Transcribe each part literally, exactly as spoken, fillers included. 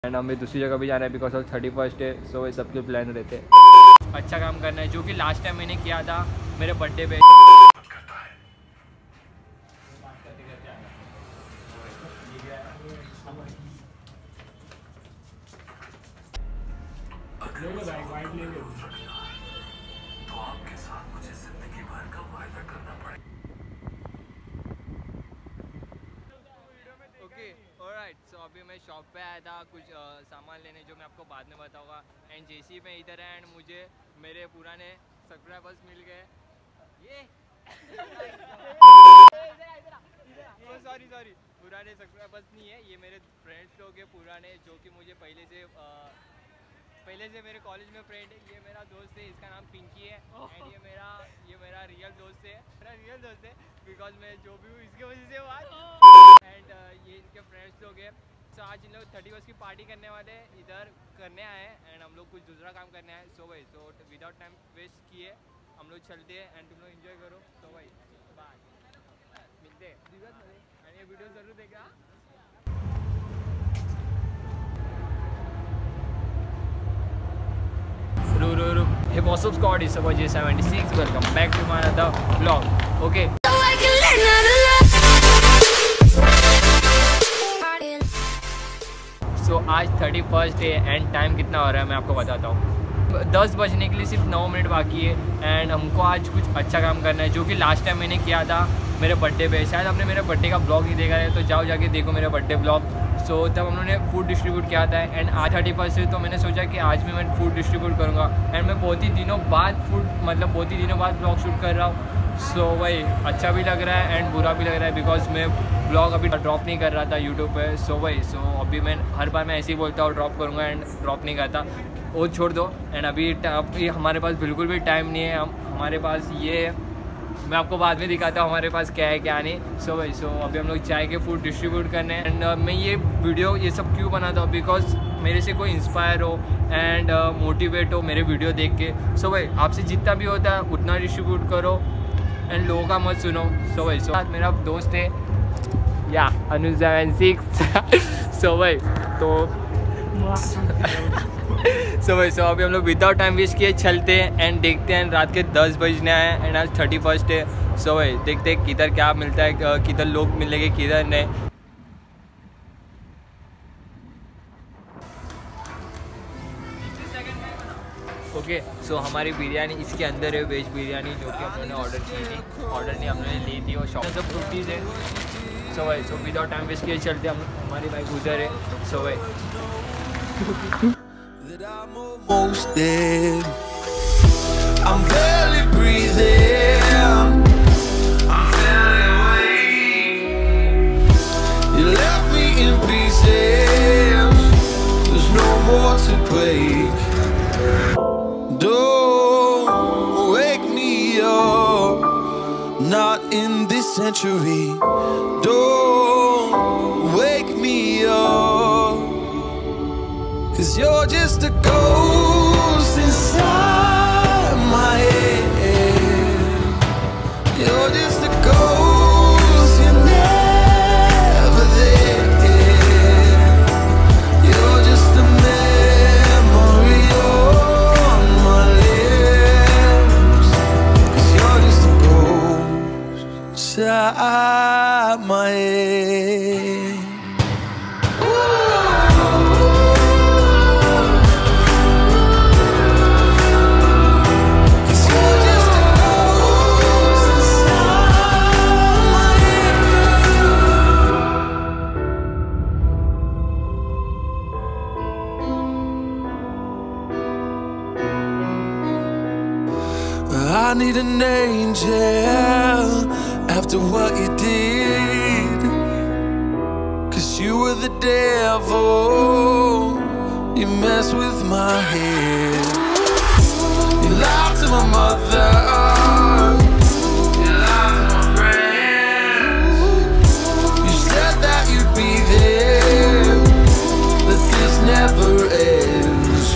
And हमें दूसरी जगह भी जाना है बिकॉज ऑफ थर्टी फर्स्ट है। सो ये सबके प्लान रहते हैं अच्छा काम करना है, जो कि लास्ट टाइम मैंने किया था मेरे बर्थडे पे। ऑलराइट, सो अभी मैं शॉप पे आया था कुछ uh, सामान लेने, जो मैं आपको बाद में बताऊंगा। एंड जेसी में इधर है एंड मुझे मेरे पुराने सब्सक्राइबर्स मिल गए। ये सॉरी सॉरी पुराने सब्सक्राइबर्स नहीं है, ये मेरे फ्रेंड्स लोग हैं पुराने, जो कि मुझे पहले से uh, पहले से मेरे कॉलेज में फ्रेंड है। ये मेरा दोस्त है, इसका नाम पिंकी है। एंड ये मेरा ये मेरा रियल दोस्त है, मेरा रियल दोस्त है बिकॉज मैं जो भी हूँ इसके वजह से बात। एंड uh, ये इनके फ्रेंड्स लोग हैं। सो आज इन लोग थर्टी फर्स्ट की पार्टी करने वाले इधर करने आए हैं एंड हम लोग कुछ दूसरा काम करने आए। सो भाई सो विदाउट टाइम वेस्ट किए हम लोग चलते हैं एंड तुम लोग इन्जॉय करो। सो भाई बाय, मिलते हैं एंड ये वीडियो ज़रूर देखा। Hey, what's up, Scott? It's about J seventy-six. Welcome back to my another vlog. Okay. So आज थर्टी फर्स्ट है एंड टाइम कितना हो रहा है मैं आपको बताता हूँ। दस बजने के लिए सिर्फ नौ मिनट बाकी है एंड हमको आज कुछ अच्छा काम करना है, जो कि लास्ट टाइम मैंने किया था मेरे बर्थडे पे। शायद आपने मेरे बर्थडे का ब्लॉग नहीं देखा है तो जाओ जाके देखो मेरा बर्थडे ब्लॉग। सो so, तब हम लोगों ने फूड डिस्ट्रीब्यूट किया था एंड आज थर्टी फर्स्ट है तो मैंने सोचा कि आज भी मैं फूड डिस्ट्रीब्यूट करूँगा। एंड मैं बहुत ही दिनों बाद फूड मतलब बहुत ही दिनों बाद ब्लॉग शूट कर रहा हूँ। सो so, वही अच्छा भी लग रहा है एंड बुरा भी लग रहा है बिकॉज मैं ब्लॉग अभी ड्रॉप नहीं कर रहा था यूट्यूब पे। सो so, वही सो so, अभी मैं हर बार मैं ऐसे ही बोलता हूँ ड्रॉप करूँगा एंड ड्रॉप नहीं करता, वो छोड़ दो। एंड अभी अभी हमारे पास बिल्कुल भी टाइम नहीं है। हम हमारे पास ये मैं आपको बाद में दिखाता हूँ हमारे पास क्या है क्या नहीं। सो भाई सो अभी हम लोग चाय के फूड डिस्ट्रीब्यूट करने हैं एंड uh, मैं ये वीडियो ये सब क्यों बनाता हूँ बिकॉज मेरे से कोई इंस्पायर हो एंड मोटिवेट uh, हो मेरे वीडियो देख के। सो so, भाई आपसे जितना भी होता है उतना डिस्ट्रीब्यूट करो एंड लोगों का मत सुनो। सो भाई सो मेरा दोस्त है या अनु सेवन सिक्स। सो भाई तो सो भाई सो अभी हम लोग विदाउट टाइम वेस्ट किए चलते हैं एंड देखते हैं। रात के दस बजने आए एंड आज थर्टी फर्स्ट है। सो भाई देखते हैं किधर क्या मिलता है, किधर लोग मिलेंगे किधर नहीं। ओके सो हमारी बिरयानी इसके अंदर है, वेज बिरयानी, जो कि हमने ऑर्डर की थी। ऑर्डर नहीं हमने ली थी और शॉप में सब फ्रूटीज है। सो भाई सो विदाउट टाइम वेस्ट किए चलते हम हमारी बाइक उधर है। सो भाई that I'm almost dead. I'm barely breathing. I'm barely awake. You left me in pieces. There's no more to break. Don't wake me up. Not in this century. Don't wake me up. Cause you're just a ghost inside my head. You're just a ghost, you're never there. You're just a memory on my lips. Cause you're just a ghost inside my head. I need an angel after what you did. Cause you were the devil, you messed with my head. You lied to my mother, you lied to my friends. You said that you'd be there, but this never ends.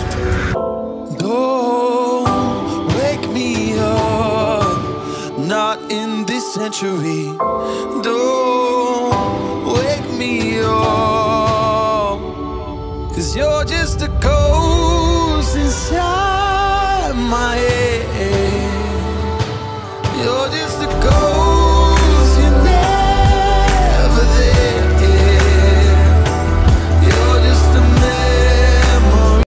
Don't wake me up, not in this century. Don't wake me up, cause 'cause you're just a ghost inside my